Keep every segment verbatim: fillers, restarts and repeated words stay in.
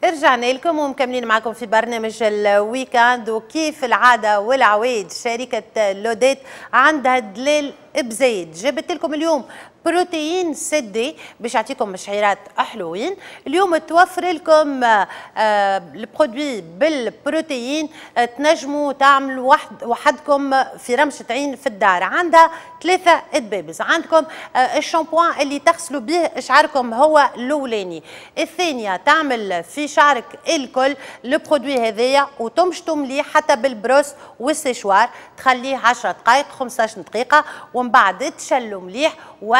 رجعنا لكم ومكملين معكم في برنامج الويكاند، وكيف العادة والعوايد شركة لوديت عندها دلال بزايد. جبت لكم اليوم بروتين سدي باش يعطيكم مشعيرات حلوين. اليوم توفر لكم البرودوي بالبروتين تنجموا تعملوا واحد وحدكم في رمشة عين في الدار. عندها ثلاثة ادبابز. عندكم الشامبوان اللي تغسلوا به شعركم هو الاولاني، الثانية تعمل في شعرك الكل البرودوي هذايا وتمشطوا مليح حتى بالبروس والسيشوار، تخليه عشرة دقائق خمسطاش دقيقة ومن بعد تشلوا مليح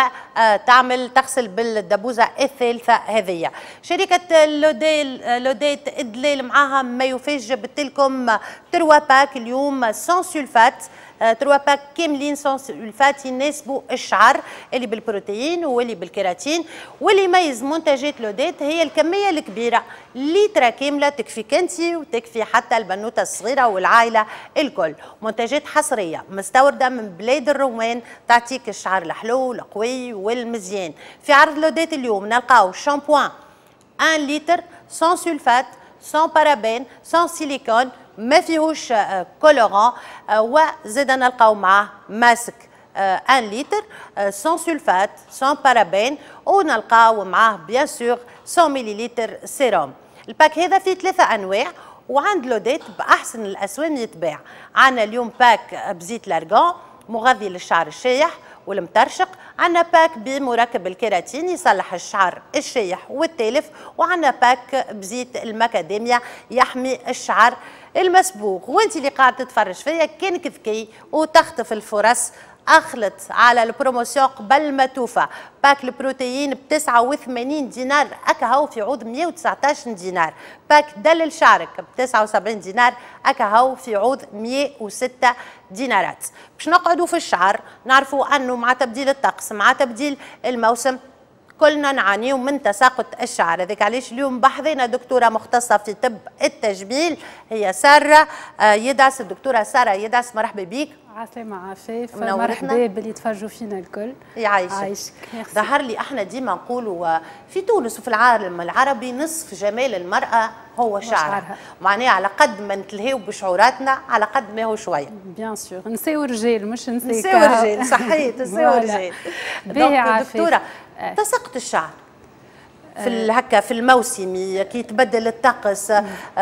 وتعمل تغسل بالدبوزه الثالثه هذيا. شركه لوديل لوديت الدلال معاها ما يفاج. جبت لكم تروا باك اليوم سون سولفات، تروا باك كاملين سون سولفات يناسبوا الشعر اللي بالبروتين واللي بالكيراتين. واللي يميز منتجات لوديت هي الكميه الكبيره، لترة كامله تكفيك انت وتكفي حتى البنوته الصغيره والعائله الكل. منتجات حصريه مستورده من بلاد الرومان تعطيك الشعر الحلو القوي والمزيان. في عرض لوديت اليوم نلقاو شامبوان واحد لتر سون سولفات سون بارابين سون سيليكون ما فيهوش كولوران، وزيد نلقاو معاه ماسك واحد لتر سون سولفات سون بارابين، ونلقاو معاه بيان سور مية مليلتر سيروم. الباك هذا فيه ثلاثة انواع وعند لوديت باحسن الاسوان يتباع. عندنا اليوم باك بزيت الارغان مغذي للشعر الشايح والمترشق، عندنا باك بمركب الكيراتين يصلح الشعر الشايح والتالف، وعندنا باك بزيت المكاديميا يحمي الشعر المسبوغ. وانت اللي قاعد تتفرج فيا كانك ذكي وتخطف الفرص، اخلط على البروموسيون قبل ما توفى. باك البروتين ب تسعة وثمانين دينار اكا هو في عوض مئة وتسعطاش دينار. باك دلل شعرك ب تسعة وسبعين دينار اكا هو في عوض مئة وستة دينارات. باش نقعدوا في الشعر نعرفوا انه مع تبديل الطقس مع تبديل الموسم كلنا نعانيو من تساقط الشعر. هذاك علاش اليوم بحذنا دكتوره مختصه في طب التجميل هي ساره يدعس. الدكتوره ساره يدعس، مرحبا بك. عسلامة عفاف، مرحبا باللي تفرجوا فينا الكل. يعيشك. عايشك. ظهر لي احنا ديما نقولوا في تونس وفي العالم العربي نصف جمال المرأة هو شعرها، معناها على قد ما نتلهيو بشعوراتنا على قد ما هو شوية. بيان سور نساو رجال مش نساو نساو رجال، صحيح نساو رجال. دكتورة تساقط الشعر في هكا في الموسمي كي يتبدل الطقس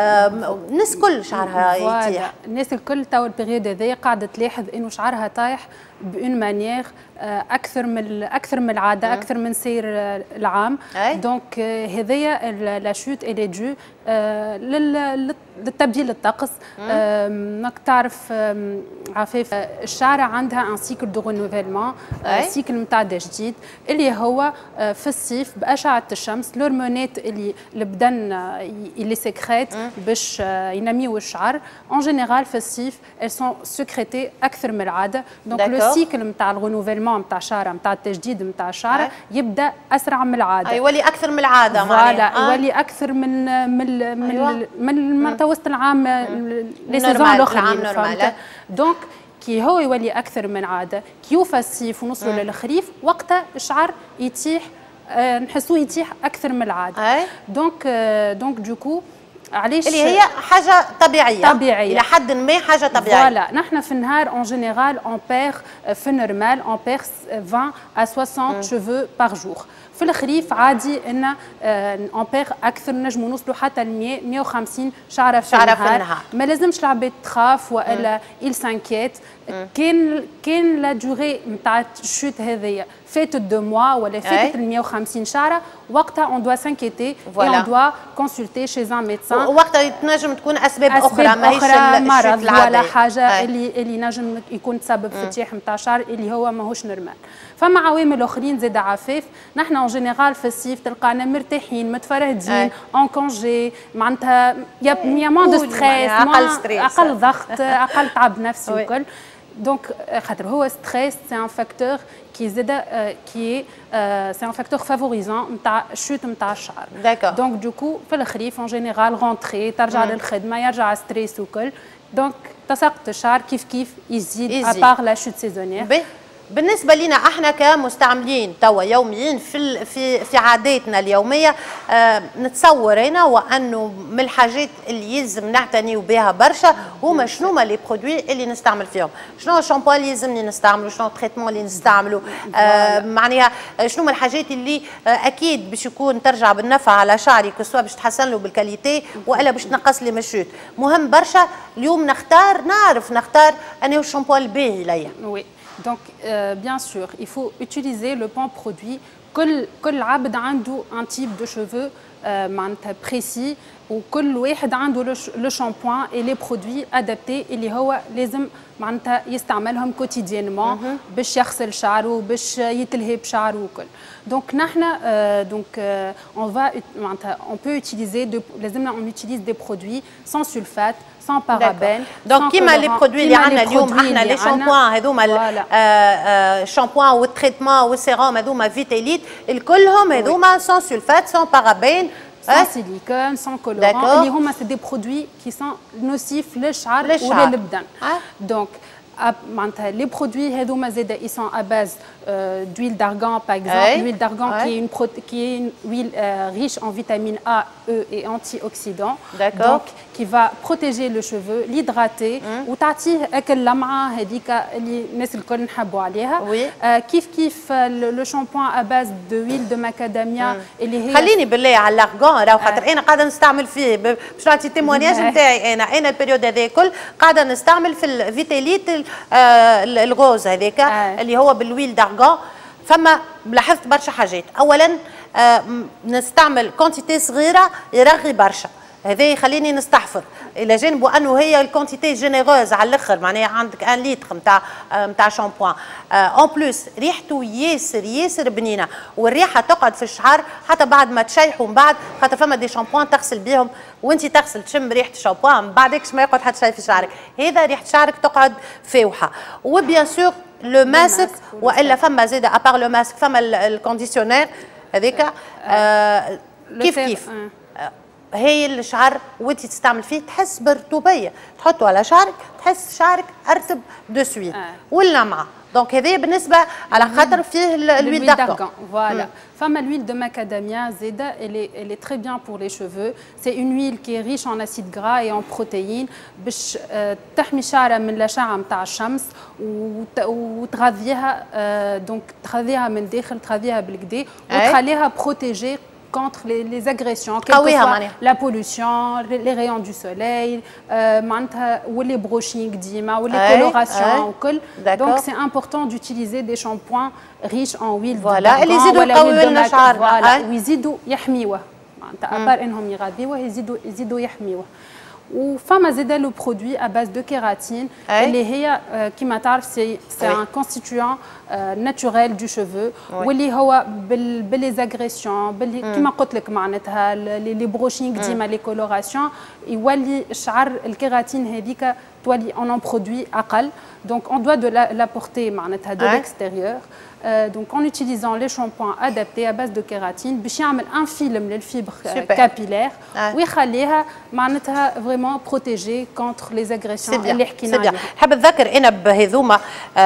الناس كل شعرها يطيح. الناس الكل تو البيريود هذايا قاعده تلاحظ انه شعرها طايح بون مانيير اكثر من اكثر من العاده، اكثر من سير العام. دونك هذايا لا شوت الي دو للتبديل الطقس. ماك تعرف عفاف الشعر عندها ان سيكل دو رينوفيلمون، سيكل نتاع جديد اللي هو في الصيف باشعه الشمس الهرمونات اللي البدن اللي سكريت باش ينميو الشعر اون جينيرال في الصيف elles sont sécrétées اكثر من العاده. دونك لو سيكل نتاع الرينوفيلمون نتاع الشعر نتاع التجديد نتاع الشعر يبدا اسرع من العاده، يولي اكثر من العاده فوالا يولي اكثر من من من من متوسط العام لي سيزون الاخرين فهمت. دونك كي هو يولي اكثر من عاده كي يوفى الصيف ونوصلوا للخريف وقتها الشعر يتيح، نحسوه يتيح اكثر من العاده. دونك دونك دوكو علاش اللي هي حاجه طبيعيه طبيعيه الى حد ما، حاجه طبيعيه. فوالا نحن في النهار اون جينيرال اون بير في النورمال اون بير عشرين à soixante شوفو بار جور. في الخريف عادي ان اون بير اكثر، نجموا نوصلوا حتى ل مئة مئة وخمسين شعره في النهار. في النهار ما لازمش العباد تخاف والا il s'inquiète. كان كان لا دوري نتاع الشوت هذيا فاتت دو موا ولا فاتت ال مئة وخمسين شعره، وقتها اون دوا سانكيتي اي اون دوا كونسلتي شي ان ميدسان. وقتها تنجم تكون اسباب, أسباب اخرى ماهيش مرض ولا حاجه اللي اللي نجم يكون تسبب في التيح نتاع الشعر اللي هو ماهوش نورمال. فما عوامل اخرين زاد عفاف. نحن اون جينيرال في الصيف تلقانا مرتاحين متفرهدين اون كونجي، معناتها يا موان دو ستريس، اقل ستريس، اقل ضغط، اقل تعب نفسي وكل. دونك خاطر هو ستريس سي ان فاكتور كي زاد كي سي ان فاكتور فافوريزون نتاع الشوت نتاع الشعر. دونك دوكو في الخريف اون جينيرال رونتري ترجع للخدمه يرجع ستريس وكل. دونك تساقط الشعر كيف كيف يزيد ابار لا شوت سيزونيير. بالنسبه لنا احنا كمستعملين توا يوميين في في في عاداتنا اليوميه، آه نتصور هنا وانه من الحاجات اللي يلزم نعتنيوا بها برشا هما شنو هما لي برودوي اللي نستعمل فيهم، شنو الشامبو اللي يلزمني نستعمله، شنو التريتمون اللي نستعمله، آه معناها شنو هما الحاجات اللي آه اكيد باش يكون ترجع بالنفع على شعري، كسوا باش تحسن له بالكاليتي والا باش تنقص لي من الشوت. مهم برشا اليوم نختار، نعرف نختار انه الشامبو الباهي ليا. Oui. Donc, euh, bien sûr, il faut utiliser le bon produit. كل كل عبد عنده un type de cheveux معناتها précis وكل واحد عنده لو شامبوان et les produits adaptés اللي هو لازم معناتها يستعملهم كوتيديانمون باش يغسل شعره باش يتلهي بشعره وكل. دونك نحن دونك اون فا معناتها اون بو utiliser لازمنا اون utilise des produits sans sulfate sans parabènes. دونك كيما لي برودوي اللي عندنا اليوم احنا لي شامبوان هذوما الشامبوان والتريتمون والسيروم هذوما فيتاليت الكلهم هذوما sans sulfate sans parabènes sans silicone, sans colorant. C'est des produits qui sont nocifs للشعر وللبدن. Donc, les produits ils sont à base euh, d'huile d'argan par exemple, l'huile d'argan qui est une qui est une huile euh, riche en vitamine A, E et antioxydants. Donc qui va protéger le cheveu, l'hydrater وتعطيه هاك اللمعه هذيك اللي الناس الكل نحبوا عليها. كيف كيف لو شامبوان à base de huile de macadamia اللي هي خليني بالله على الارغان راهو خاطر انا قاعده نستعمل فيه باش نعطي تيمونياج نتاعي انا انا البريود هذا الكل قاعده نستعمل في الفيتاليت الغوز هذاك اللي هو بالويل دارغان. فما لاحظت برشا حاجات، اولا نستعمل كونتيتي صغيره يرغي برشا، هذا يخليني نستحفظ الى جانب انه هي الكونتيتي جينيروز على الاخر، معناها عندك واحد لتر نتاع نتاع شامبوان اون بلوس ريحته ياسر ياسر بنينه والريحه تقعد في الشعر حتى بعد ما تشيحوا من بعد، خاطر فما دي شامبوان تغسل بيهم وانت تغسل تشم ريحه الشامبوان من بعدكش ما يقعد حتى شيء في شعرك، هذا ريحه شعرك تقعد فاوحه. وبيان سور لو ماسك والا فما زيد ابار لو ماسك فما الكونديسيونير هذاك آه كيف كيف هي الشعر وانت تستعمل فيه تحس برطوبيه، تحطه على شعرك تحس شعرك ارتب دو سويت واللمعه. دونك هذا بالنسبه على خاطر فيه الويل دارغان. Voilà. Femme l'huile de macadamia zeda, elle est, elle est très bien pour les cheveux. C'est une huile qui est riche en acides gras et en protéines باش تحمي شعرها من الأشعة نتاع الشمس وتغذيها دونك تغذيها من داخل تغذيها بالكدا وتخليها بروتيجي contre les, les agressions, quelle que soit la pollution, les rayons du soleil, euh, ou les brushing d'ima, ou les colorations, ou col. Donc c'est important d'utiliser des shampoings riches en huile voilà. de d'argan, ou l'huile de macadamia, voilà, ويزيدوا يحميوه. أبار إنهم يغذيوه يزيدوا يزيدوا يحميوه. وفما زيدا لو برودوي à base de kératine اللي هي كيما تعرف سي سي ان كونستيتويون ناتوريل دو شوفو واللي هو باللي زاغريسيون كيما قلت لك معناتها لي بروشينغ ديما لي كولوراسيون يولي الشعر الكيراتين هذيك تولي اون ان برودوي اقل. Donc on doit de l'apporter معناتها de l'extérieur. Euh, donc en utilisant les shampoings adaptés à base de kératine باش يعمل un film للفيبر capillaire ويخليها معناتها vraiment protégée contre les agressions اللي حكينا عليها. نحب نذكر انا بهذوما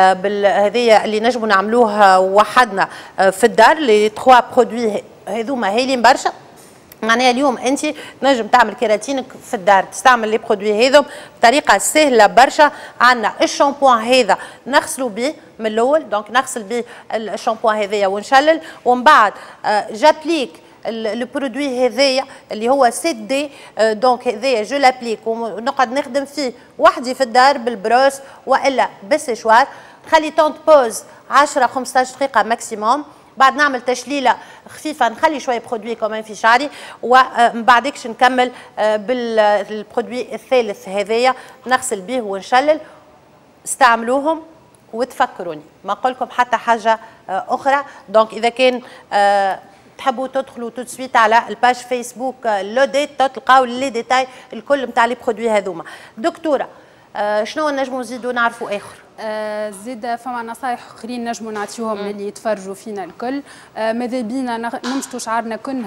هذيا اللي نجموا نعملوها وحدنا في الدار لي تخوا برودوي هذوما هايلين برشا. معناها اليوم انت تنجم تعمل كيراتينك في الدار تستعمل لي برودوي هذم بطريقه سهله برشا. عندنا الشامبوان هذا نغسلوا به من الاول، دونك نغسل به الشامبوان هذايا ونشلل ومن بعد جابليك البرودوي هذايا اللي هو سيت دي دونك هذايا جو لابليك ونقعد نخدم فيه وحدي في الدار بالبروس والا بالسيشوار. نخلي تونت بوز عشرة خمسطاش دقيقه ماكسيموم، بعد نعمل تشليله خفيفه نخلي شويه برودوي كمان في شعري ومن بعدكش نكمل بالبرودوي الثالث هذايا نغسل به ونشلل. استعملوهم وتفكروني ما نقول لكم حتى حاجه اخرى. دونك اذا كان تحبوا تدخلوا تو سويت على الباج فيسبوك لوديت تلقاو لي ديتاي الكل نتاع لي برودوي هذوما. دكتوره شنو نجموا نزيدوا نعرفوا اخر؟ آه زيد فما نصايح اخرين نجموا نعطيوهم للي يتفرجوا فينا الكل. آه ماذا بينا نمشطوا شعرنا كل نهار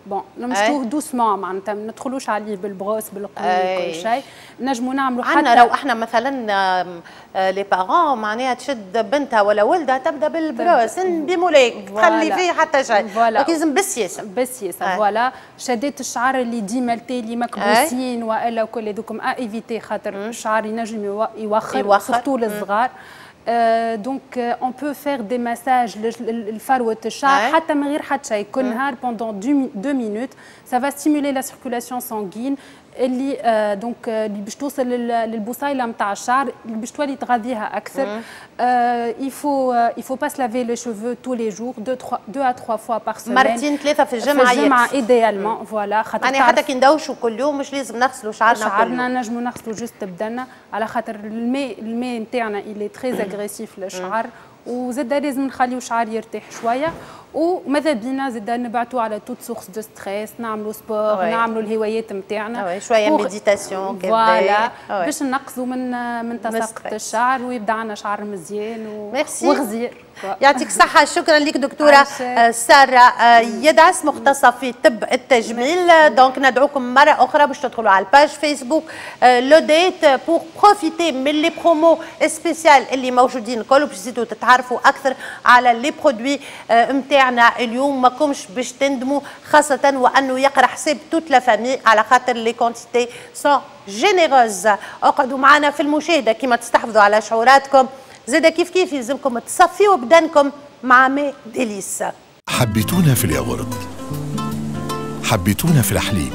بون نمشطوه دوسمون معناتها ما ندخلوش عليه بالبغوس بالقوي وكل شيء. نجموا نعملوا حتى عندنا لو احنا مثلا لي بارون معناها تشد بنتها ولا ولدها تبدا بالبروس بموليك تخلي فيه حتى شيء لازم بالسياسه بالسياسه فوالا. شدات الشعر اللي ديما التالي مكبوسين والا وكل هذوكم ايفيتي خاطر الشعر ينجم يوخر سورتو للصغار. Euh, donc euh, on peut faire des massages الفروة الشعر حتى من غير حتى شيء كل نهار pendant deux minutes. Ça va stimuler la circulation sanguine اللي آه دونك اللي باش توصل للبصيله نتاع الشعر اللي باش تولي تغذيها اكثر. آه il faut euh, il faut pas se laver les cheveux tous les jours deux trois deux à trois fois par semaine. مرتين ثلاثه في الجمعه. في الجمعه ايديالمون فوالا. خاطر يعني حتى كي ندوشوا كل يوم مش لازم نغسلوا شعرنا كل يوم. شعرنا نجموا نغسلوا جست بدنا على خاطر الماء الماء نتاعنا اللي تري اغريسيف للشعر وزاد لازم نخليو الشعر يرتاح شويه. وماذا بينا زاد نبعتوا على توت سورس دو ستريس نعملوا سبور نعملوا الهوايات نتاعنا شويه ميديتاسيون فوالا باش نقصوا من من تساقط الشعر ويبدا عندنا شعر مزيان وغزير. يعطيك الصحة. شكرا لك دكتورة سارة يدعس مختصة في طب التجميل. دونك ندعوكم مرة أخرى باش تدخلوا على الباج فيسبوك لوديت بور بروفيتي من لي برومو سبيسيال اللي موجودين الكل باش تزيدوا تتعرفوا أكثر على لي برودوي نتاعنا اليوم. ماكمش باش تندموا خاصة وأنه يقرا حساب توت لا فامي على خاطر لي كونتيتي سون جينيروز. اقعدوا معنا في المشاهدة كيما تستحفظوا على شعوراتكم. زاده كيف كيف يلزمكم تصفيوا بدنكم مع ماء ديليس. حبيتونا في الياغورت، حبيتونا في الحليب،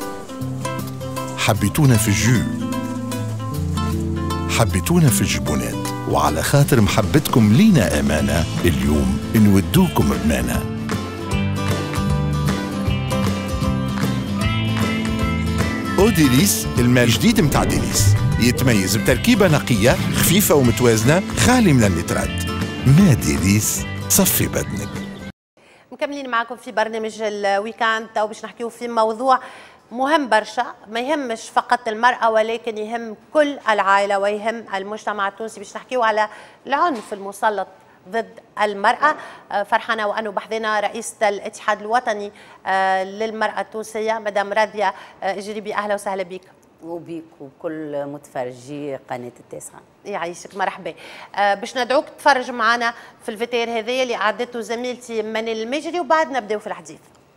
حبيتونا في الجو، حبيتونا في الجبونات، وعلى خاطر محبتكم لينا أمانة اليوم نودوكم بمانة. او ديليس الماء الجديد متاع ديليس يتميز بتركيبة نقية خفيفة ومتوازنة خالي من النترات. ما ديليس صفي بدنك. مكملين معكم في برنامج الويكاند تو باش نحكيو في موضوع مهم برشا ما يهمش فقط المرأة ولكن يهم كل العائلة ويهم المجتمع التونسي. باش نحكيو على العنف المسلط ضد المرأة. فرحانة وأنه بحذنا رئيسة الاتحاد الوطني للمرأة التونسية مدام راضية جريبي. أهلا وسهلا بك. وبيك وكل متفرجي قناة التاسعة. يعيشك مرحبا. آه باش ندعوك تتفرج معنا في الفيتير هذايا اللي عدته زميلتي منال المجري وبعد نبداو في الحديث.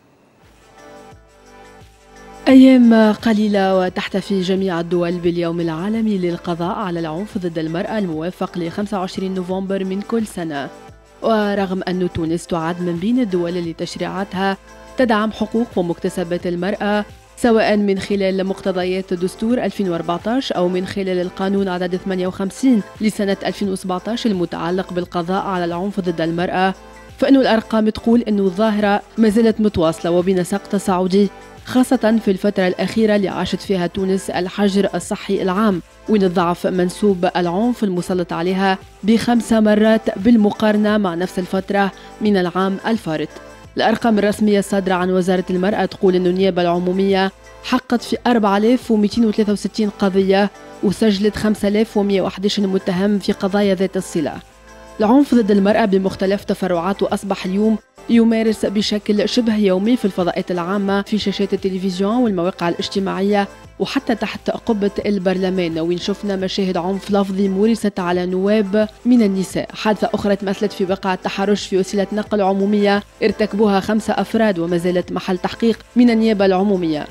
أيام قليلة وتحتفي جميع الدول باليوم العالمي للقضاء على العنف ضد المرأة الموافق ل خمسة وعشرين نوفمبر من كل سنة. ورغم أن تونس تعد من بين الدول اللي تشريعاتها تدعم حقوق ومكتسبات المرأة سواء من خلال مقتضيات دستور ألفين وأربعة عشر أو من خلال القانون عدد ثمانية وخمسين لسنة ألفين وسبعة عشر المتعلق بالقضاء على العنف ضد المرأة، فإن الأرقام تقول أن الظاهرة ما زالت متواصلة وبنسق تصاعدي، خاصة في الفترة الأخيرة اللي عاشت فيها تونس الحجر الصحي العام، وين ضعف منسوب العنف المسلط عليها بخمس مرات بالمقارنة مع نفس الفترة من العام الفارط. الأرقام الرسمية الصادرة عن وزارة المرأة تقول أن النيابة العمومية حققت في أربعة آلاف ومئتين وثلاثة وستين قضية وسجلت خمسة آلاف ومئة وأحد عشر متهم في قضايا ذات الصلة. العنف ضد المرأة بمختلف تفرعاته أصبح اليوم يمارس بشكل شبه يومي في الفضاءات العامة، في شاشات التلفزيون والمواقع الاجتماعية وحتى تحت قبة البرلمان، وين شفنا مشاهد عنف لفظي مورست على نواب من النساء. حادثة أخرى تمثلت في واقعة تحرش في وسيلة نقل عمومية ارتكبوها خمسة أفراد وما زالت محل تحقيق من النيابة العمومية.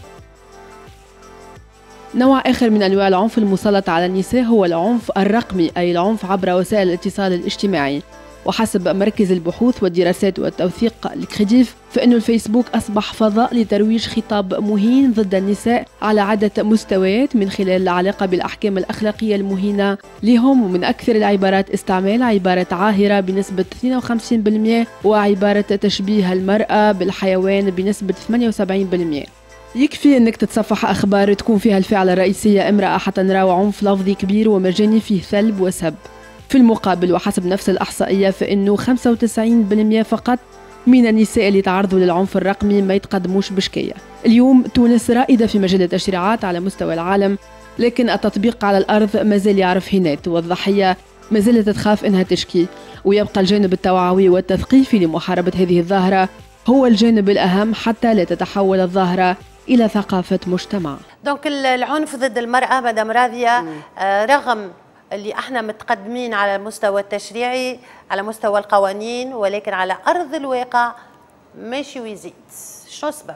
نوع آخر من أنواع العنف المسلط على النساء هو العنف الرقمي، أي العنف عبر وسائل الاتصال الاجتماعي. وحسب مركز البحوث والدراسات والتوثيق الكريديف فإن الفيسبوك أصبح فضاء لترويج خطاب مهين ضد النساء على عدة مستويات من خلال العلاقة بالأحكام الأخلاقية المهينة لهم، ومن أكثر العبارات استعمال عبارة عاهرة بنسبة اثنين وخمسين بالمئة وعبارة تشبيه المرأة بالحيوان بنسبة ثمانية وسبعين بالمئة. يكفي انك تتصفح اخبار تكون فيها الفعلة الرئيسية امرأة حتى نراو عنف لفظي كبير ومجاني فيه ثلب وسب. في المقابل وحسب نفس الإحصائية فإنه خمسة وتسعين بالمئة فقط من النساء اللي تعرضوا للعنف الرقمي ما يتقدموش بشكية. اليوم تونس رائدة في مجال التشريعات على مستوى العالم، لكن التطبيق على الأرض ما زال يعرف هنات، والضحية ما زالت تخاف إنها تشكي. ويبقى الجانب التوعوي والتثقيفي لمحاربة هذه الظاهرة هو الجانب الأهم حتى لا تتحول الظاهرة إلى ثقافة مجتمع. دونك العنف ضد المرأة مدام راضية آه رغم اللي احنا متقدمين على المستوى التشريعي على مستوى القوانين، ولكن على أرض الواقع ماشي ويزيد، شو السبب؟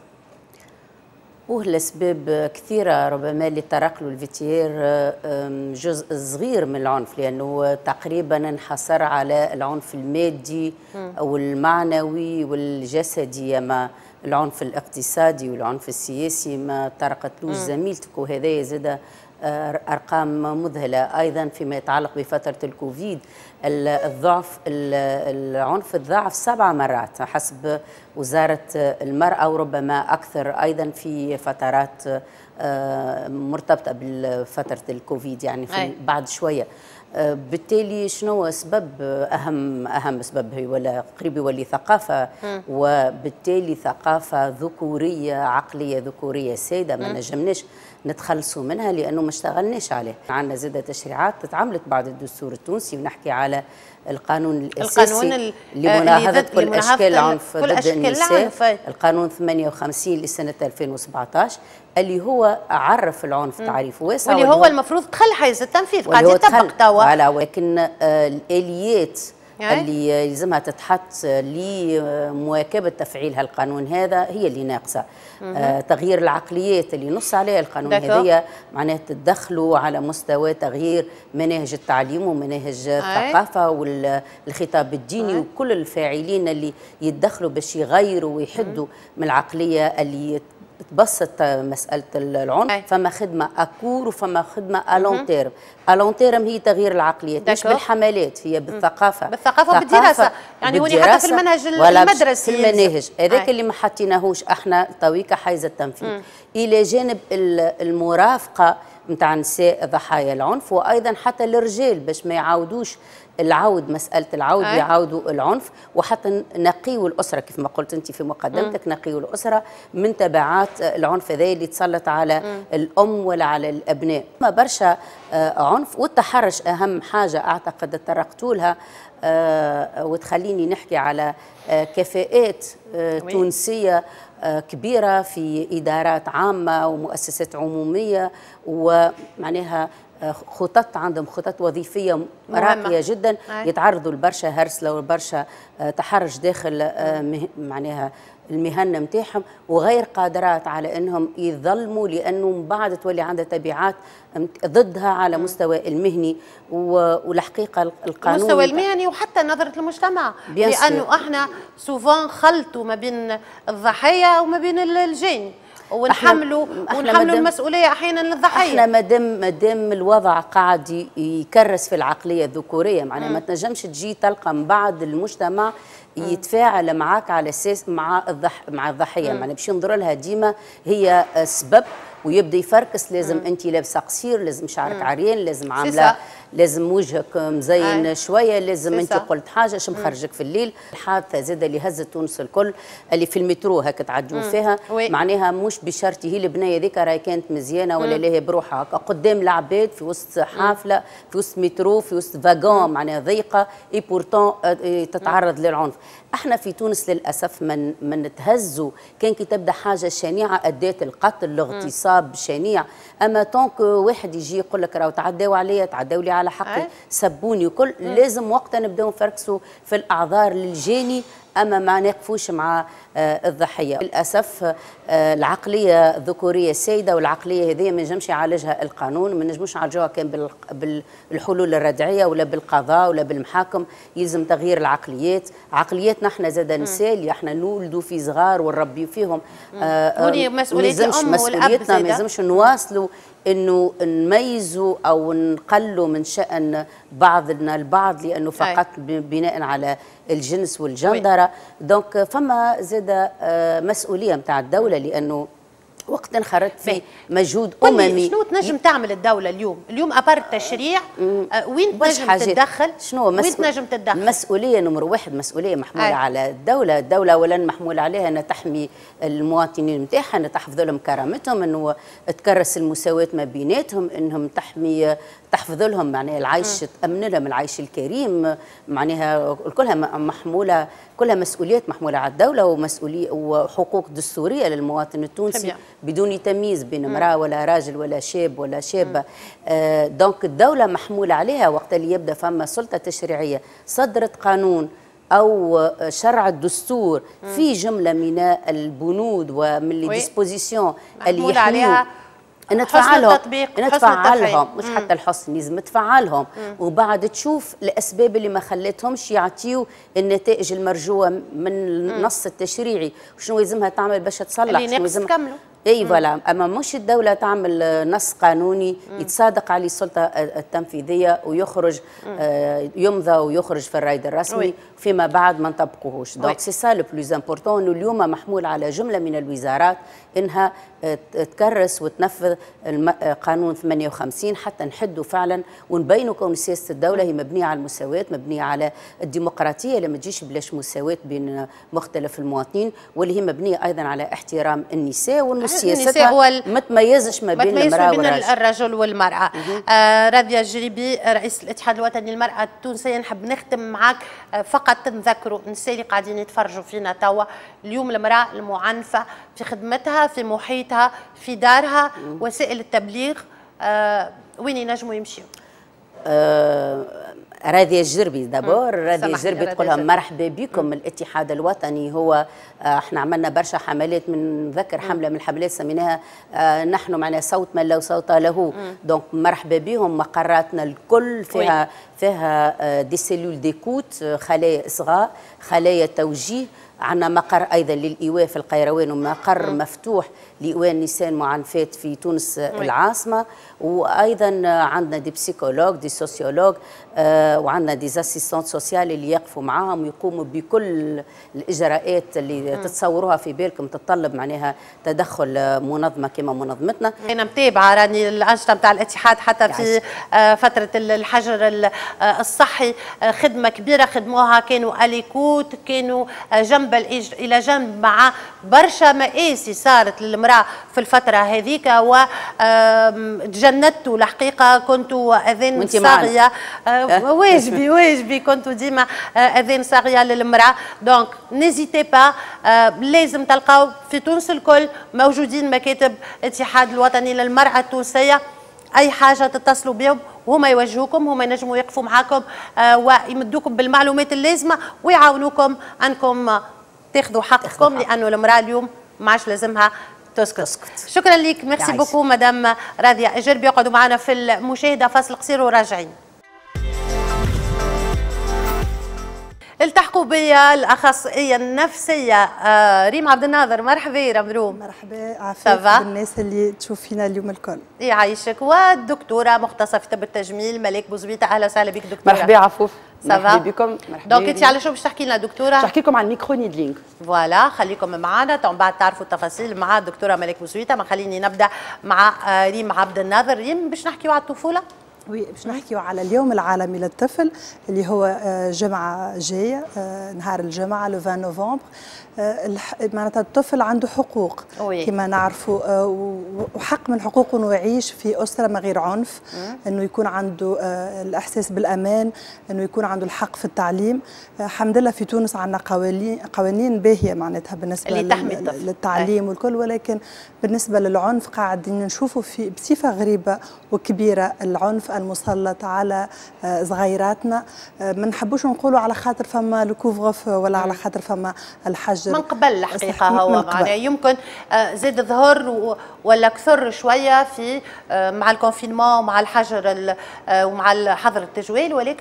والأسباب كثيرة ربما اللي طرق له الفيتير جزء صغير من العنف، لأنه تقريبا انحصر على العنف المادي أو المعنوي والجسدي، أما العنف الاقتصادي والعنف السياسي ما طرقتلوش زميلتك، وهذا زاد أرقام مذهلة. أيضا فيما يتعلق بفترة الكوفيد الضعف العنف تضاعف سبع مرات حسب وزارة المرأة، وربما أكثر أيضا في فترات مرتبطة بفترة الكوفيد، يعني في بعد شوية. بالتالي شنو سبب أهم أهم سبب هي ولا قريب يولي ثقافة، وبالتالي ثقافة ذكورية عقلية ذكورية سيدة ما نجمناش نتخلصوا منها لأنه ما اشتغلناش عليه. عندنا زادة تشريعات تتعملت بعد الدستور التونسي، ونحكي على القانون الأساسي لمناهضة كل أشكال العنف ضد النساء، القانون ثمانية وخمسين لسنة ألفين وسبعطاش اللي هو عرف العنف تعريف واسع، واللي هو المفروض دخل حيز التنفيذ قاعد يطبق توا، ولكن آه الآليات يعني؟ اللي يلزمها تتحط لمواكبة تفعيل هالقانون هذا هي اللي ناقصة. آه تغيير العقليات اللي نص عليها القانون هذه معناها تدخلوا على مستوى تغيير مناهج التعليم ومناهج الثقافة والخطاب الديني أي. وكل الفاعلين اللي يتدخلوا باش يغيروا ويحدوا من العقلية اللي تبسط مسألة العنف. أي. فما خدمة أكور وفما خدمة ألون تيرم. ألون تيرم هي تغيير العقليات مش بالحملات، هي بالثقافة بالثقافة وبالدراسة، يعني هوني حتى في المنهج المدرسي في المناهج هذاك اللي ما حطيناهوش احنا تويكا حيز التنفيذ، مم. إلى جانب المرافقة نتاع نساء ضحايا العنف، وأيضا حتى الرجال باش ما يعاودوش العود مسألة العود أي. يعاودوا العنف، وحتى نقيوا الأسرة كيف ما قلت أنت في مقدمتك، نقيوا الأسرة من تبعات العنف هذا اللي تسلط على م. الأم ولا على الأبناء. ما برشا عنف، والتحرش أهم حاجة أعتقد تطرقتوا لها، وتخليني نحكي على كفاءات تونسية كبيرة في إدارات عامة ومؤسسات عمومية، ومعناها خطط عندهم خطط وظيفية راقية جدا، يتعرضوا لبرشا هرسلة وبرشا تحرش داخل معناها المهنة متاعهم، وغير قادرات على انهم يظلموا، لانه من بعد تولي عندها تبعات ضدها على مستوى المهني والحقيقه القانون المستوى المهني وحتى نظره المجتمع، لانه احنا سوفان خلطوا ما بين الضحيه وما بين الجاني، ونحملوا ونحملوا المسؤوليه احيانا للضحيه. احنا مادام مادام الوضع قاعد يكرس في العقليه الذكوريه، معناها ما تنجمش تجي تلقى من بعد المجتمع يتفاعل معك على اساس مع الضح مع الضحيه، معناها باش ينظر لها ديما هي سبب، ويبدا يفركس لازم مم. انت لابسه قصير، لازم شعرك عريان، لازم عامله، لازم وجهك مزين آه. شويه، لازم انت قلت حاجه اش مخرجك في الليل. الحادثه زاد اللي هزت تونس الكل اللي في المترو هكا تعدوا فيها، وي. معناها مش بشرط هي البنيه ذيك راهي كانت مزيانه ولا لا هي بروحها هكا قدام العباد في وسط حافله، في وسط مترو، في وسط فاغون معناها ضيقه، اي بورتون تتعرض للعنف. احنا في تونس للاسف من من نتهزوا، كان كي تبدا حاجه شنيعه ادات القتل الاغتصاب شنيع، اما طونك واحد يجي يقول لك راهو تعداوا عليا، تعداوا لي على حقي، أه؟ سبوني وكل، لازم وقتها نبداو نفركسوا في الاعذار للجاني، اما ما نقفوش مع آه الضحيه. للاسف آه العقليه الذكوريه السائده، والعقليه هذه ما نجمش يعالجها القانون، ما نجموش نعالجوها كان بالحلول الردعيه ولا بالقضاء ولا بالمحاكم، يلزم تغيير العقليات. عقلياتنا احنا زاد نساء اللي احنا نولدوا في صغار ونربيوا فيهم، هوني مسؤوليه الام والاب، ما لازمش نواصلوا انه نميزوا او نقلوا من شأن بعضنا البعض، لانه فقط بناء على الجنس والجندره. دونك فما زاد مسؤوليه نتاع الدوله، لانه وقت انخرط في مجهود قولي اممي. شنو تنجم تعمل الدوله اليوم؟ اليوم ابار التشريع آه وين تنجم تتدخل؟ شنو وين تنجم تتدخل؟ مسؤوليه نمر واحد، مسؤوليه محموله أي. على الدوله، الدوله اولا محموله عليها انها تحمي المواطنين نتاعها، انها تحفظ لهم كرامتهم، انه تكرس المساواه ما بيناتهم، انهم تحمي تحفظ لهم معناها العيش، تامن لهم العيش الكريم، معناها كلها محموله، كلها مسؤوليات محموله على الدوله ومسؤوليه وحقوق دستوريه للمواطن التونسي بدون تمييز بين امراه ولا راجل ولا شاب ولا شابه. آه دونك الدوله محموله عليها وقت اللي يبدا فما سلطه تشريعيه صدرت قانون او شرع الدستور في جمله من البنود ومن لي ديسبوزيسيون اللي يحميوا نتفعلهم نتفعلهم مش حتى الحسن لازم تفعلهم، وبعد تشوف الاسباب اللي ما خلتهمش يعطيوا النتائج المرجوه من النص التشريعي، وشنو لازمها تعمل باش تصلح، اللي ناقص تكملوا. اي فوالا، اما مش الدوله تعمل نص قانوني يتصادق عليه السلطه التنفيذيه ويخرج آه يمضى ويخرج في الرايد الرسمي فيما بعد ما نطبقوهوش. دونك سي سا لو بلوز امبورتون، انه اليوم محمول على جمله من الوزارات انها تكرس وتنفذ قانون ثمانية وخمسين حتى نحدوا فعلا ونبينوا كون سياسه الدوله هي مبنيه على المساواه، مبنيه على الديمقراطيه اللي ما تجيش بلاش مساواه بين مختلف المواطنين، واللي هي مبنيه ايضا على احترام النساء والمساواه سياستها ما تميزش ما بين المراه والرجل. الرجل والمراه. آه راضيه الجريبي رئيس الاتحاد الوطني للمراه التونسيه، نحب نختم معك آه فقط نذكروا النساء اللي قاعدين يتفرجوا فينا توا، اليوم المراه المعنفه في خدمتها في محيطها في دارها وسائل التبليغ آه وين ينجموا يمشيوا؟ آه راضية الجربي دابور، راضية الجربي تقول لهم مرحبا بكم. الاتحاد الوطني هو آه احنا عملنا برشا حملات، من نذكر حمله من الحملات سميناها آه نحن معنا صوت من لو صوت له، دونك مرحبا بهم. مقراتنا الكل فيها وي. فيها آه دي سيلول ديكوت، خلايا اصغاء، خلايا توجيه، عندنا مقر ايضا للايواء في القيروان ومقر م. مفتوح لايواء النساء المعنفات في تونس مي. العاصمه، وايضا عندنا دي بسيكولوج دي سوسيولوج آه وعندنا دي اسيستانت سوسيال اللي يقفوا معاهم ويقوموا بكل الاجراءات اللي م. تتصوروها في بالكم تتطلب معناها تدخل منظمه كما منظمتنا. انا متابعه راني الانشطه نتاع الاتحاد حتى في آه فتره الحجر الصحي، آه خدمه كبيره خدموها، كانوا اليكوت، كانوا آه جنب الى جنب مع برشا مآسي صارت للمراه في الفتره هذيك، وتجندتوا الحقيقه، كنتوا اذان صاغيه واجبي واجبي كنتوا ديما اذان صاغيه للمراه. دونك نيزيتي با، لازم تلقاو في تونس الكل موجودين مكاتب الاتحاد الوطني للمراه التونسيه، اي حاجه تتصلوا بهم وهما يوجهوكم، هما ينجموا يقفوا معاكم آه ويمدوكم بالمعلومات اللازمه ويعاونوكم انكم تاخذوا حقكم، لانه المراه اليوم ما عادش لازمها تسكت. شكرا لك، ميرسي بوكو مدام راضيه الجربي. اقعدوا معنا في المشاهده، فاصل قصير وراجعين. التحقوا بيا الاخصائيه النفسيه آه ريم عبد الناظر. مرحبا ريم روم. مرحبا، عافاك بالناس اللي تشوف فينا اليوم الكل. يعيشك. والدكتوره مختصه في طب التجميل ملاك بوزويته، اهلا وسهلا بك دكتوره. مرحبا عفوف. مرحبا بكم. مرحبا. دونك انت على شو باش تحكي لنا دكتوره؟ باش نحكي لكم عن الميكرو نيدلينغ. فوالا، خليكم معنا تو بعد تعرفوا التفاصيل مع الدكتوره ملاك بوزويته. ما خليني نبدا مع ريم عبد الناظر. ريم، باش نحكيوا على الطفوله؟ وي، باش نحكيو على اليوم العالمي للطفل اللي هو جمعة جاية، نهار الجمعة لو عشرين نوفمبر. معناتها الطفل عنده حقوق كما نعرفوا، وحق من حقوقه انه يعيش في اسره من غير عنف، انه يكون عنده الاحساس بالامان، انه يكون عنده الحق في التعليم. الحمد لله في تونس عندنا قوانين قوانين باهيه معناتها بالنسبه للتعليم والكل، ولكن بالنسبه للعنف قاعدين نشوفوا في بصفه غريبه وكبيره العنف المسلط على صغيراتنا. ما نحبوش نقولوا على خاطر فما الكوفغوف ولا على خاطر فما الحجر من قبل الحقيقه، هو معناه يمكن زاد ظهر ولا كثر شويه في مع الكونفينمون ومع الحجر ومع حظر التجوال، ولكن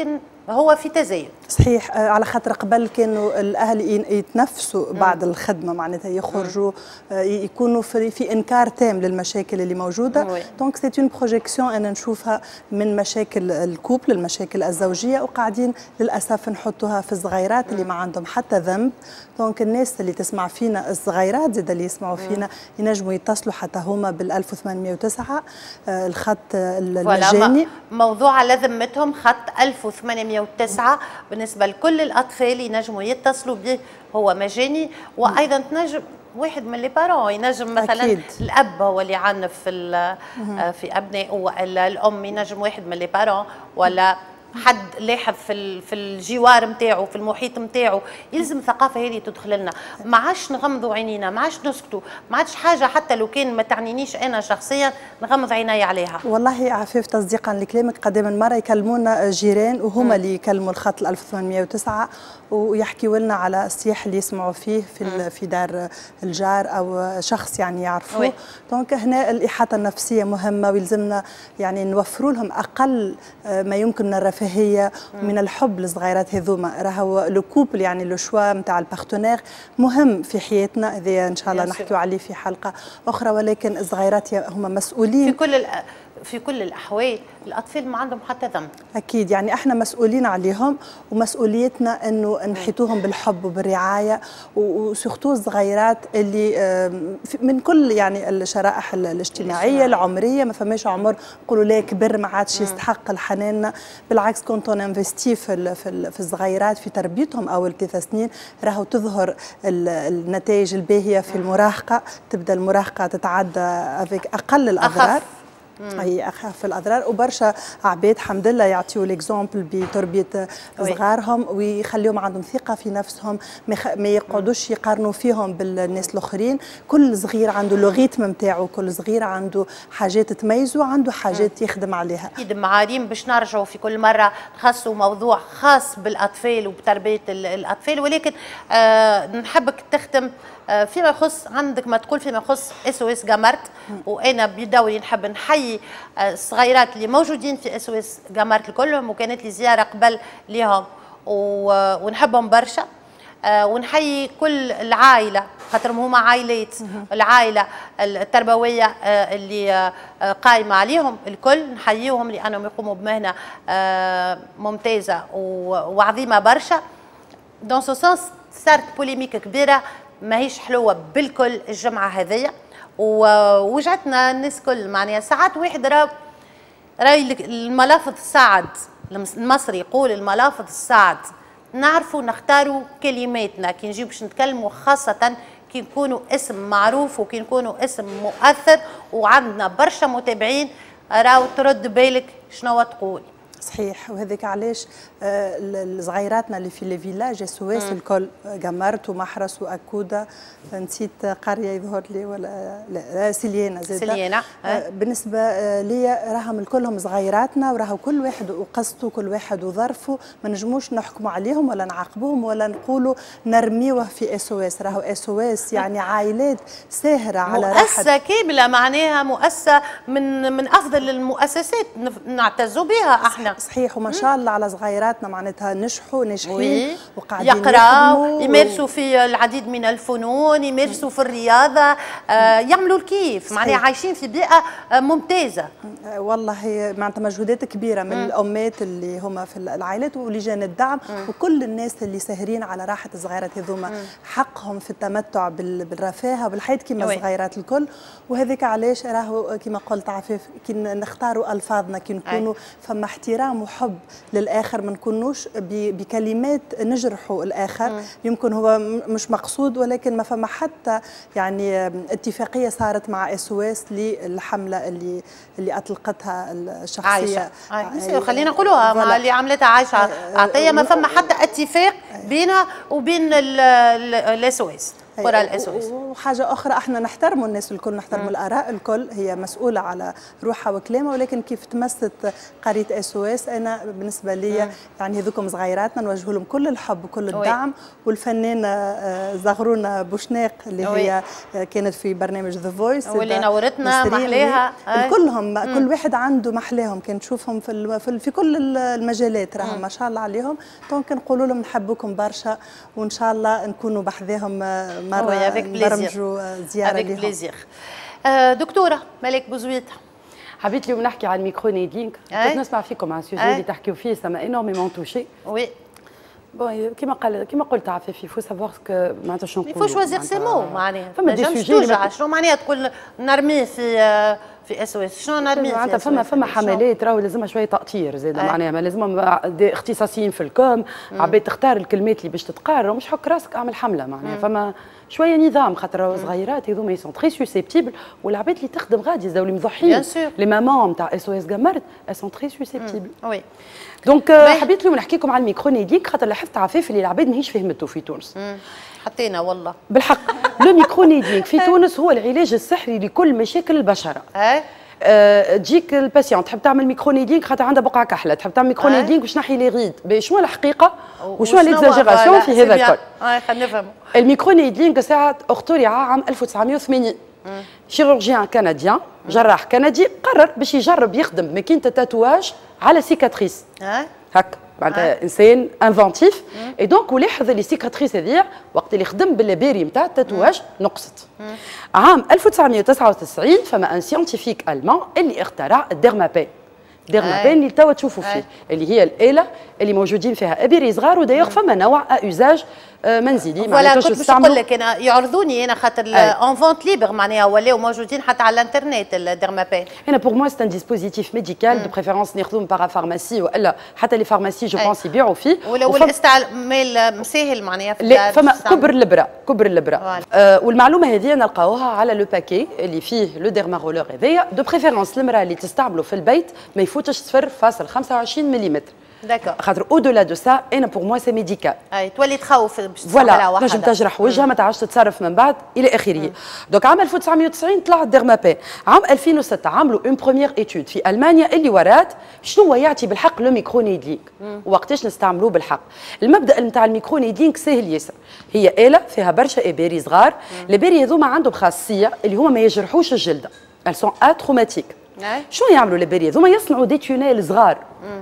هو في تزايد. صحيح، على خاطر قبل كانوا الاهل يتنفسوا بعد الخدمه، معناتها يخرجوا يكونوا في, في انكار تام للمشاكل اللي موجوده. دونك سي اون بروجيكسيون انا نشوفها من مشاكل الكوبل، المشاكل الزوجيه، وقاعدين للاسف نحطوها في الصغيرات اللي ما عندهم حتى ذنب. دونك الناس اللي تسمع فينا، الصغيرات زاد اللي يسمعوا فينا، ينجموا يتصلوا حتى هما بال ألف وثمانمئة وتسعة الخط المجاني. موضوع على ذمتهم خط ألف وثمانمئة وتسعة بالنسبه لكل الاطفال ينجموا يتصلوا به، هو مجاني. وايضا تنجم واحد من لي بارون ينجم مثلا أكيد. الاب هو اللي يعنف في في ابنائه، ولا الام ينجم واحد من لي بارون، ولا حد لاحظ في في الجوار نتاعو، في المحيط نتاعو. يلزم الثقافه هذه تدخل لنا، ما عادش نغمضوا عينينا، ما عادش نسكتوا، ما عادش حاجه حتى لو كان ما تعنينيش انا شخصيا نغمض عيني عليها. والله عفيف تصديقا لكلامك، قد من مره يكلمونا جيران وهما اللي يكلموا الخط ألف وثمانمئة وتسعة ويحكيوا لنا على الصياح اللي يسمعوا فيه في في دار الجار او شخص يعني يعرفوه. دونك هنا الاحاطه النفسيه مهمه، ويلزمنا يعني نوفروا لهم اقل ما يمكن من الرفاهيه ومن الحب للصغيرات هذوما. راهو لو كوبل يعني لو شوا نتاع البارتنير مهم في حياتنا، هذا ان شاء الله نحكيو عليه في حلقه اخرى، ولكن الصغيرات هما مسؤولين في كل في كل الاحوال. الاطفال ما عندهم حتى ذنب. اكيد، يعني احنا مسؤولين عليهم، ومسؤوليتنا انه نحيطوهم بالحب وبالرعايه، وسورتو الصغيرات اللي من كل يعني الشرائح الاجتماعيه العمريه. ما فماش عمر نقولوا لا كبر ما عادش يستحق الحنان، بالعكس كنت انفستي في في الصغيرات في تربيتهم اول ثلاث سنين راهو تظهر النتائج الباهيه في المراهقه. تبدا المراهقه تتعدى افيك اقل الاضرار، هي اخف الاضرار. وبرشا عباد الحمد لله يعطيوا ليكزومبل بتربيه صغارهم ويخليهم عندهم ثقه في نفسهم، ما يقعدوش يقارنوا فيهم بالناس الاخرين. كل صغير عنده لوغيتم نتاعو، كل صغير عنده حاجات تميزه، عنده حاجات يخدم عليها. اكيد معاريم باش نرجعوا في كل مره نخصوا موضوع خاص بالاطفال وبتربيه الاطفال، ولكن آه نحبك تختم فيما يخص عندك ما تقول فيما يخص اس او اس جامرت. وانا بدوري نحب نحيي الصغيرات اللي موجودين في اس او اس جامرت الكلهم، وكانت لي زياره قبل ليهم ونحبهم برشا. ونحيي كل العائله خاطرهم هما عائلات، العائله التربويه اللي قائمه عليهم الكل نحييهم لانهم يقوموا بمهنه ممتازه وعظيمه برشا. دون سو سونس صارت بوليميك كبيره ماهيش حلوه بالكل الجمعه هذيا، ووجعتنا الناس كل. معناها ساعات واحد راه راي الملافظ السعد المصري يقول الملافظ السعد، نعرفوا نختاروا كلماتنا كي نجيو باش نتكلموا، خاصه كي نكونوا اسم معروف وكي نكونوا اسم مؤثر وعندنا برشا متابعين، راهو ترد بالك شنو تقول. صحيح، وهذاك علاش آه صغيراتنا اللي في لي فيلاج اس او اس الكل جمرت ومحرس واكوده، نسيت قريه يظهر لي ولا لا سليانه زاد سليانه. آه بالنسبه آه ليا راهم الكلهم صغيراتنا، وراهو كل واحد وقصته، كل واحد وظرفه، ما نجموش نحكموا عليهم ولا نعاقبوهم ولا نقولوا نرميوه في اس او اس. راهو اس او اس يعني عائلات ساهره على راحه، مؤسسه كامله، معناها مؤسسه من من افضل المؤسسات نعتزوا بها احنا. صحيح، وما شاء الله على صغيراتنا معناتها نجحوا ناجحين وقاعدين يقراوا، يمارسوا في العديد من الفنون، يمارسوا في الرياضه، آه يعملوا الكيف، معناها عايشين في بيئه آه ممتازه. آه والله معناتها مجهودات كبيره من مم. الامات اللي هما في العائلات ولجان الدعم مم. وكل الناس اللي ساهرين على راحه الصغيرات هذوما، حقهم في التمتع بالرفاهه وبالحياه كما الصغيرات الكل. وهذاك علاش راهو كما قلت عفيف كي نختاروا الفاظنا، كي نكونوا فما احترام وحب للاخر، ما نكونوش بكلمات نجرحوا الاخر. مم. يمكن هو مش مقصود، ولكن ما فما حتى يعني اتفاقيه صارت مع اس او اس للحمله اللي اللي اطلقتها الشخصيه عايشه. خلينا نقولوها مع اللي عملتها عايشه عطيه، ما فما حتى اتفاق بينها وبين الاس او اس. قرى الاس او اس. وحاجه اخرى احنا نحترموا الناس الكل، نحترموا الاراء الكل، هي مسؤوله على روحها وكلامها، ولكن كيف تمست قريه اس او اس انا بالنسبه لي يعني هذوكم صغيراتنا نوجه لهم كل الحب وكل الدعم. والفنانه زغرونه بوشناق اللي هي كانت في برنامج ذا فويس واللي نورتنا محلاها كلهم، كل واحد عنده محلاهم، كان تشوفهم في في, في كل المجالات راهم ما شاء الله عليهم. دونك نقولوا لهم نحبكم برشا، وان شاء الله نكونوا بحذاهم مره نبرمجوا زياره لهم. بليزير. دكتوره ملك بوزويته، حبيت اليوم نحكي عن الميكرو نيدلينغ. كنت نسمع فيكم على السوجي اللي تحكيوا فيه، سما انورميمون توشي. وي بون كيما قال كيما قلت عفيفي، فو سافوار كو معناتها شنو نقولوا. يفو شوازيغ سي مو معناها. فما دي سوجي شنو معناها تقول نرميه في في اس او اس، شنو نرميه في معناتها فما فما حملات راهو لازمها شويه تأطير زاده، معناها ما لازمهم اختصاصيين في الكوم، عباد تختار الكلمات اللي باش تتقال، مش حك راسك اعمل حمله معناها. فما شويه نظام، خاطر راهو صغيرات هذوما يسون تري سوسيبتيبل، والعباد اللي تخدم غادي زاو اللي مضحين لي مامون نتاع اس او اس قمرت اسون تري سوسيبتيبل. وي دونك حبيت اليوم نحكي لكم على الميكرو نيدلينغ، خاطر لاحظت عفاف اللي العباد ماهيش فهمته في تونس. حطينا والله بالحق. لو ميكرو نيدلينغ في تونس هو العلاج السحري لكل مشاكل البشره. أه تجيك الباسيون تحب تعمل ميكرو نيدلينغ خاطر عندها بقعه كحله، تحب تعمل ميكرو نيدلينغ باش تنحي لي غيد، شنو الحقيقه وشنو ليكزاجيراسيون في هذا الكل. اه خلينا نفهموا. الميكرو نيدلينغ ساعه اخترع عام ألف وتسعمائة وثمانين. شيروجيان كنديان، جراح كندي، قرر باش يجرب يخدم ماكينه التاتواج على سيكاتريس. هكا معناتها انسان انفونتيف، اي دونك ولاحظ لي سيكاتريس هذيا وقت اللي خدم بالبيري نتاع التاتواج نقصت. عام ألف وتسعمائة وتسعة وتسعين فما ان سيانتيفيك المان اللي اخترع الديرمابين. ديرمابين اللي توا تشوفوا فيه اللي هي الاله اللي موجودين فيها ابيري صغار، ودايوغ فما نوع اوزاج منزلي. فوالا كنت باش نقول لك انا يعرضوني انا خاطر اون فونت ليبر معناها ولاو موجودين حتى على الانترنت الديرمابين. انا بور موا سي ان ديسبوزيتيف ميديكال دو بريفيرونس ناخذوه بارا فارماسي والا حتى لي فارماسي جو بونس يبيعوا فيه. ولو الاستعمال مسهل معناها في الدار. لا فما كبر البرا كبر البرا. آه والمعلومه هذه نلقاوها على لو باكي اللي فيه لو ديرما رولور هذايا. دو بريفيرونس المراه اللي تستعمله في البيت ما يفوتش صفر فاصلة خمسة وعشرين ملم. داكور. خاطر او دولا دو سا انا بور موا سي ميديكال. اي تولي تخوف باش تستعملها وحدها. تنجم تجرح وجهها ما تعرفش تتصرف من بعد الى اخره. دونك عام ألف وتسعمائة وتسعين طلع الديرمابين. عام ألفين وستة عملوا اون بروميير ايتود في المانيا اللي ورات شنو هو يعطي بالحق لو ميكرو نيدلينغ وقتاش نستعملوه بالحق. المبدا نتاع الميكرو نيدلينغ سهل ياسر، هي اله فيها برشا اباري صغار، الاباري هذوما عندهم خاصيه اللي هما ما يجرحوش الجلده، ال سون اتروماتيك. شنو يعملوا الاباري هذوما؟ يصنعوا دي تونيل صغار،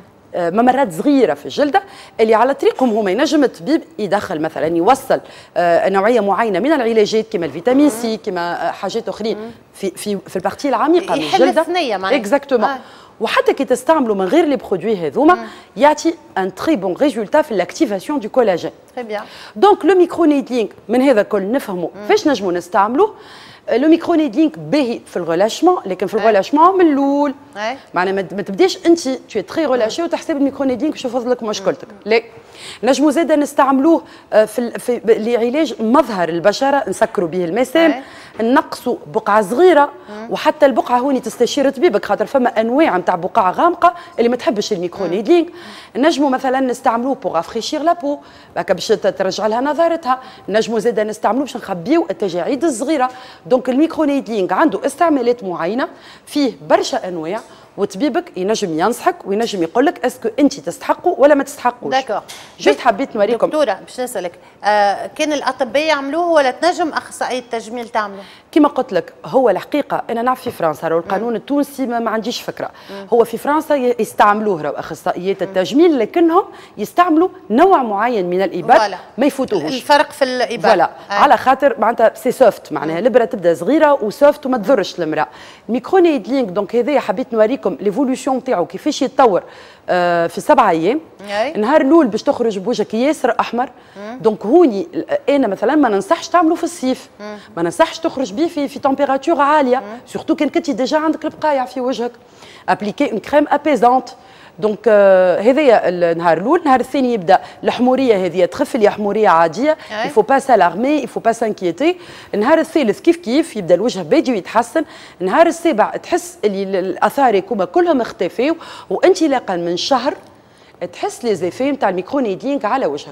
ممرات صغيره في الجلده اللي على طريقهم هما ينجم الطبيب يدخل مثلا يوصل نوعيه معينه من العلاجات كما الفيتامين سي كما حاجات اخرين في في في البارتي العميقه من الجلده. يحل الثنيه معناها اكزاكتومون. وحتى كي تستعملوا من غير لي برودوي هذوما يعطي ان تري بون ريزولتا في لاكتيفاسيون دو كولاجين. تري بيان. دونك لو ميكرو نيدلينغ من هذا الكل نفهموا فاش نجموا نستعملوه. لو ميكرو نيدلينغ باهي في الغولاشمون، لكن في الغولاشمون من الاول معناها ما تبداش انت تو تري رولاشي وتحسب الميكرو نيدلينغ باش يفض لك مشكلتك، لا نجموا زاده نستعملوه في في لعلاج مظهر البشره، نسكروا به المسام، نقصوا بقعه صغيره، وحتى البقعه هوني تستشير طبيبك خاطر فما انواع نتاع بقع غامقه اللي ما تحبش الميكرو نيدلينغ. نجموا مثلا نستعملوه بوغ افريشير لابو هكا باش ترجع لها نضارتها، نجموا زاده نستعملوه باش نخبيو التجاعيد الصغيره. دونك الميكرو نيدلينغ عنده استعمالات معينه، فيه برشا انواع، وطبيبك ينجم ينصحك وينجم يقول لك اسكو انت تستحقوا ولا ما تستحقوش. داكور. جيت حبيت نوريكم. دكتوره باش نسالك، آه كان الاطباء يعملوه ولا تنجم اخصائيه التجميل تعمله؟ كما قلت لك هو الحقيقه انا نعرف في فرنسا راهو القانون التونسي ما, ما عنديش فكره. مم. هو في فرنسا يستعملوه راهو اخصائيات التجميل، لكنهم يستعملوا نوع معين من الابر ما يفوتوهوش. الفرق في الابر فوالا آه. على خاطر معناتها سي سوفت، معناها الابره تبدا صغيره وسوفت وما تضرش المراه. الميكرو نيدلينغ دونك هذايا حبيت نوريكم ليفولوسيون نتاعو كيفاش يتطور آه في سبعة ايام. النهار الاول باش تخرج بوجهك ياسر احمر. مم. دونك هوني انا مثلا ما ننصحش تعملوا في الصيف. مم. ما ننصحش تخرج به في في تمبيراتور عاليه، سورتو كان كنتي ديجا عندك البقايع في وجهك. ابليكي اون كريم ابيزونت. دونك آه هذايا النهار الاول. النهار الثاني يبدا الحموريه هذه تخف لي حموريه عاديه، يفو با سالارمي يفو با سانكيتي. النهار الثالث كيف كيف يبدا الوجه بادي ويتحسن. النهار السابع تحس اللي الاثار كوما كلهم اختفوا، وانطلاقا من شهر تحس لي زيفي نتاع الميكرو نيدلينغ على وجهك.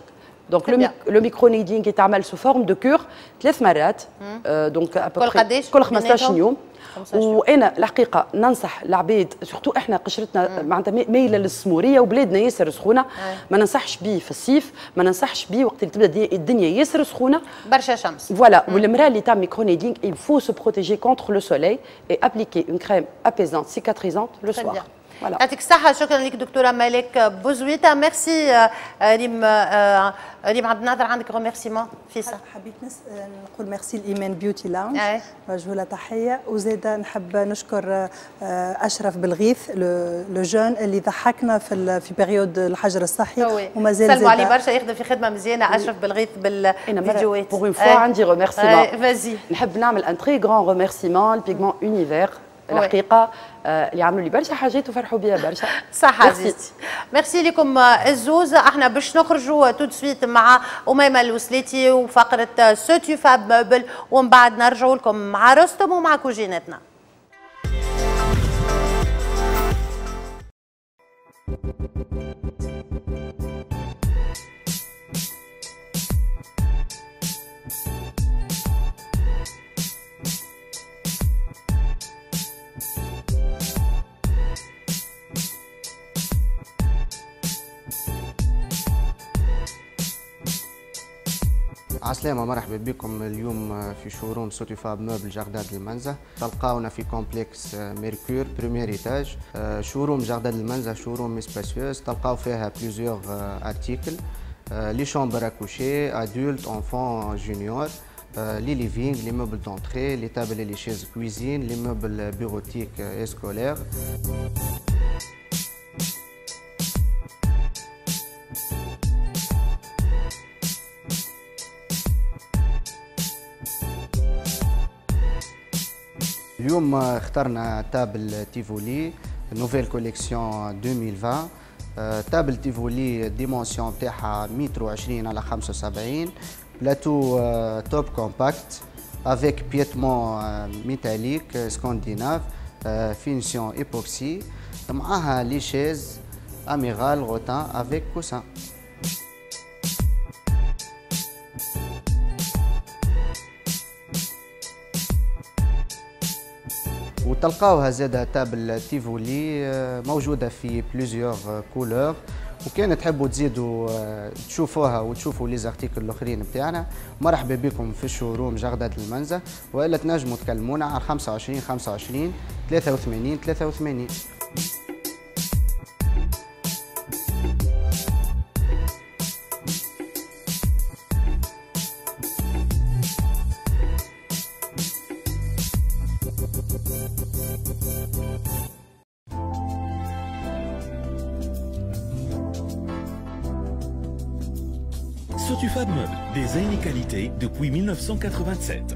دونك لو ميكرو نيدلينغ يتعمل سو فورم دو كور ثلاث مرات دونك كل قداش؟ كل خمسطاش يوم. وانا الحقيقه ننصح العباد سورتو احنا قشرتنا معناتها مايله للسموريه وبلادنا ياسر سخونه، ما ننصحش بيه في الصيف، ما ننصحش بيه وقت اللي تبدا الدنيا ياسر سخونه برشا شمس. فوالا والمراه اللي تعمل ميكرو نيدلينغ il faut se protéger contre le soleil et appliquer une crème apaisante cicatrisante le soir. يعطيك الصحة. شكرا لك دكتورة مالك بوزويتا. ميرسي ريم. ريم عبد الناظر عندك ريميرسيمون فيسا؟ حبيت نقول ميرسي الإيمان بيوتي لاونج، نوجه لها تحية، وزيدا نحب نشكر أشرف بالغيث لو جون اللي ضحكنا في في بيريود الحجر الصحي ومازال سلموا عليه برشا، يخدم في خدمة مزيانة أشرف بالغيث بالفيديوهات. بوغ اون فوا عندي ريميرسيمون. فازي. نحب نعمل ان تري غران ريميرسيمون البيغمون اونيفير الحقيقه اللي عملوا لي برشا حاجات وفرحوا بيا برشا. صح عزيزتي. ميرسي لكم الزوز. احنا باش نخرجوا تو سويت مع أميمة الوسليتي وفقره سوتي فاب موبل، ومن بعد نرجعوا لكم مع رستم ومع كوجينتنا. عسلامة، مرحبا بكم اليوم في شوروم سوتي فاب موبل جاردان المنزه. تلقاونا في كومبلكس ميركور بريمير ايتاج. شوروم جاردان المنزه شوروم سباسيوس، تلقاو فيها بليزيور ارتيكل لي شامبر اكوشي ادولت انفون جونيور، لي ليفينغ، لي موبل دونتري، لي تابل لي شيز كويزين، لي موبل بيروتيك اي سكولير. اليوم اخترنا تابل تيفولي نوفيل كوليكسيون ألفين وعشرين. تابل تيفولي الديمونسيون بتاعها متر وعشرين على خمسة وسبعين، بلاتو توب كومباكت افيك بيتمون ميتاليك سكانديناف، فينيسيون ايبوكسي، معاها لي شيز اميغال غوتان افيك كوسان. وتلقاوها زاده تابل تيفولي موجوده في بليزيور كولور، وكان تحبوا تزيدوا تشوفوها وتشوفوا لي زارتيكل الاخرين بتاعنا مرحبا بكم في الشوروم جاردان المنزه، والا تنجموا تكلمونا على خمسة وعشرين خمسة وعشرين ثلاثة وثمانين ثلاثة وثمانين. Sotufab Meubles, des années qualité depuis mille neuf cent quatre-vingt-sept.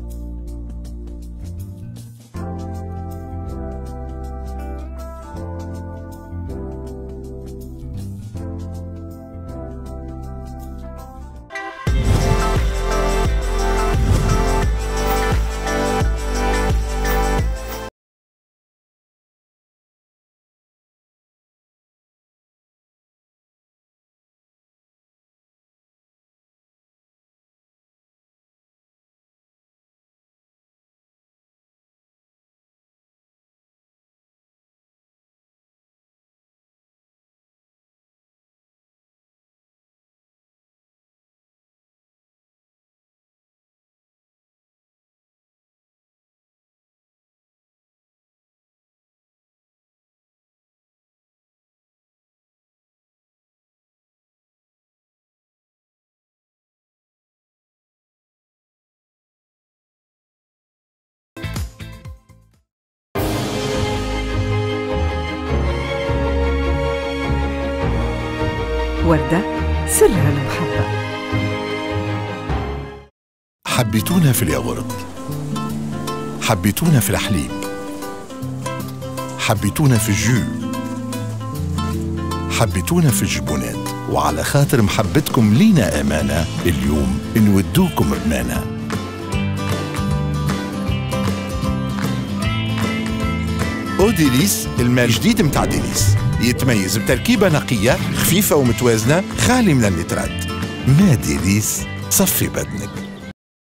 وردة سرها المحبة. حبيتونا في الياغورت، حبيتونا في الحليب، حبيتونا في الجو، حبيتونا في الجبونات، وعلى خاطر محبتكم لينا أمانة اليوم نودوكم بمانة. أوديليس الماء الجديد متاع ديليس، يتميز بتركيبة نقية خفيفة ومتوازنة خالي من النترات. ماديليس صفي بدنك.